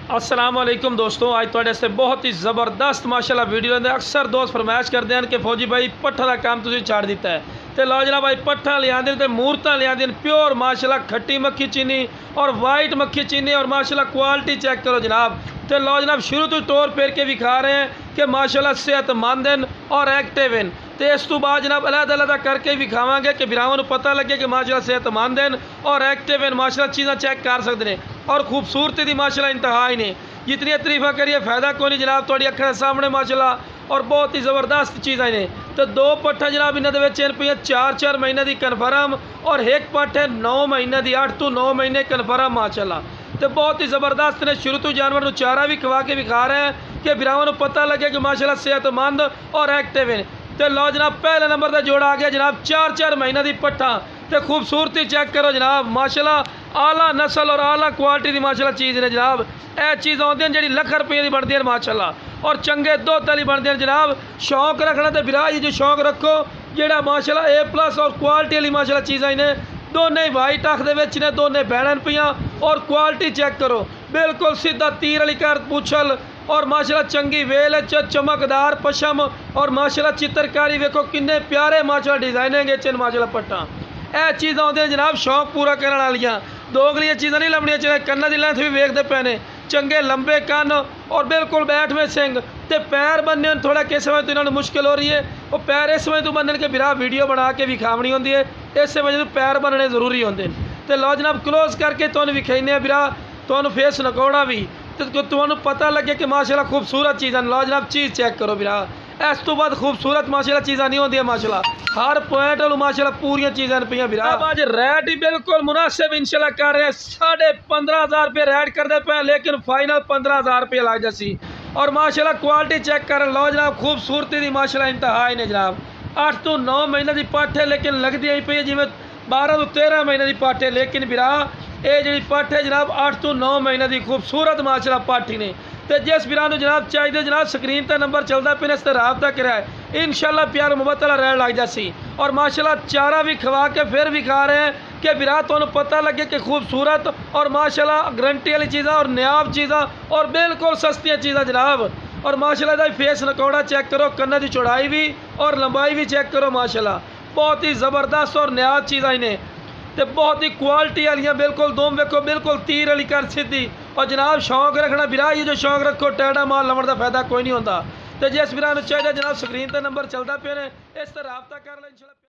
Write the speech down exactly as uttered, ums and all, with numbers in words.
السلام علیکم دوستوں، آج تواڈے سے بہت ہی زبردست ماشاءاللہ ویڈیو لے اکثر دوست فرمائش کرتے ہیں کہ فوجی بھائی پٹھا کا کام تسی چھاڑ دیتا ہے تے لو جناب بھائی پٹھا لے آندے تے مورتاں لے آندے پیور ماشاءاللہ کھٹی مکھی چینی اور وائٹ مکھی چینی اور ماشاءاللہ کوالٹی چیک کرو جناب تے لو جناب شروع تو ٹور پھیر کے دکھا رہے ہیں کہ ماشاءاللہ صحت مند ہیں اور ایکٹیو ہیں تے اس تو بعد جناب علیحدہ علیحدہ کر کے دکھاواں گے کہ براواں نو پتہ لگے کہ ماشاءاللہ صحت مند ہیں اور ایکٹیو ہیں، ماشاءاللہ چیزاں چیک کر سکتے ہیں اور خوبصورتی دی ماشاءاللہ انتہا ہی نہیں، جتنی تعریفہ کریے فائدہ کوئی نہیں جناب، تھوڑی اکھاں سامنے ماشاءاللہ اور بہت ہی زبردست چیزاں نے تو دو پٹھا جناب انہاں دے وچ پہ چار چار مہینے دی کنفرم اور ایک پٹھ ہے نو مہینے دی اٹھ تو نو مہینے کنفرم ماشاءاللہ تو بہت ہی زبردست نے شروع تو جانور نو چارہ بھی کھوا کے دکھا رہے ہیں کہ براواں نو پتہ لگے کہ ماشاءاللہ صحت مند اور ایکٹیو ہیں تو لو جناب پہلے نمبر تے جوڑا آ گیا جناب چار چار مہینے دی پٹھا تے خوبصورتی چیک کرو جناب، ماشاءاللہ اعلیٰ نسل اور اعلیٰ کوالٹی دی ماشاءاللہ چیز نے جناب، اے چیز ہوندی ہیں جڑی لکھ روپے دی بنتی ہیں ماشاءاللہ اور چنگے دودھ والی بنتی ہیں جناب۔ شوق رکھنا تے برا جی جو شوق رکھو جڑا ماشاءاللہ اے پلس اور کوالٹی والی ماشاءاللہ چیزاں نے دونوں وائٹ اکھ دے وچ نے دونوں بہنن پیاں اور کوالٹی چیک کرو بالکل سیدھا تیر والی کر پوچھل اور ماشاءاللہ چنگی ویل چمکدار پشم اور ماشاءاللہ چترکاری ویکھو کنے پیارے ماشاءاللہ ڈیزائننگ چن ماشاءاللہ پٹھا اے چیزاں ہوندیاں جناب شوق پورا کرن والیاں، دوگلیاں چیزاں نہیں لبنیاں چاہیے، کناں دی لینتھ بھی ویکھدے پے نے چنگے لمبے کن اور بالکل بیٹھ میں سنگ تے پیر بننے تھوڑا کس وجہ تو انہوں نے مشکل ہو رہی ہے، وہ پیر اس وجہ تو بننے کے برا ویڈیو بنا کے وکھاونی ہوندی ہے، اس وجہ تو پیر بننے ضروری ہوندے تے لو جناب کلوز کر کے تانوں وکھائینے برا تانوں فیس نکوڑا بھی تے تانوں پتہ لگے کہ ماشاءاللہ خوبصورت چیزاں لو جناب چیز چیک کرو برا اس تو بعد خوبصورت ماشاءاللہ چیزاں نہیں ہوندیاں ماشاءاللہ ہر پوائنٹ والو ماشاءاللہ پوریاں چیزاں پیاں برا آج ریٹ ہی بالکل مناسب انشاءاللہ کر رہے ہیں، ساڑھے پندرہ ہزار روپے ریٹ کر دے پے لیکن فائنل پندرہ ہزار روپے لگ جاسی اور ماشاءاللہ کوالٹی چیک کر لو جناب خوبصورتی دی ماشاءاللہ انتہا ہی نے جناب، اٹھ تو نو مہینے دی پٹھ ہے لیکن لگدی ہی پئی جویں بارہ تو تیرہ مہینے دی پٹھ ہے لیکن برا اے جڑی پٹھ ہے جناب اٹھ تو نو مہینے دی خوبصورت ماشاءاللہ پٹھ ہی نے تے جس برا نو جناب چاہیے جناب سکرین تے نمبر چلدا پے اس تے رابطہ کرا ہے انشاءاللہ پیار محبت والا ریٹ لگ جاسی اور ماشاءاللہ چارہ بھی کھوا کے پھر بھی کھا رہے ہیں کہ برا تانوں پتہ لگے کہ خوبصورت اور ماشاءاللہ گارنٹی والی چیزاں اور نیاب چیزاں اور بالکل سستیاں چیزاں جناب اور ماشاءاللہ دا فیس نکوڑا چیک کرو، کناں دی چوڑائی بھی اور لمبائی بھی چیک کرو ماشاءاللہ بہت ہی زبردست اور نیاب چیزاں نے تے بہت ہی کوالٹی والیاں بالکل دوم ویکھو بالکل تیر والی کر سیدھی اور جناب شوق رکھنا برا یہ جو شوق رکھو ٹیڑا مال لمڑ دا فائدہ کوئی نہیں ہوتا تے جس برا نو چاہیے جناب سکرین تے نمبر چلدا پے نے اس تے رابطہ کر لو انشاءاللہ۔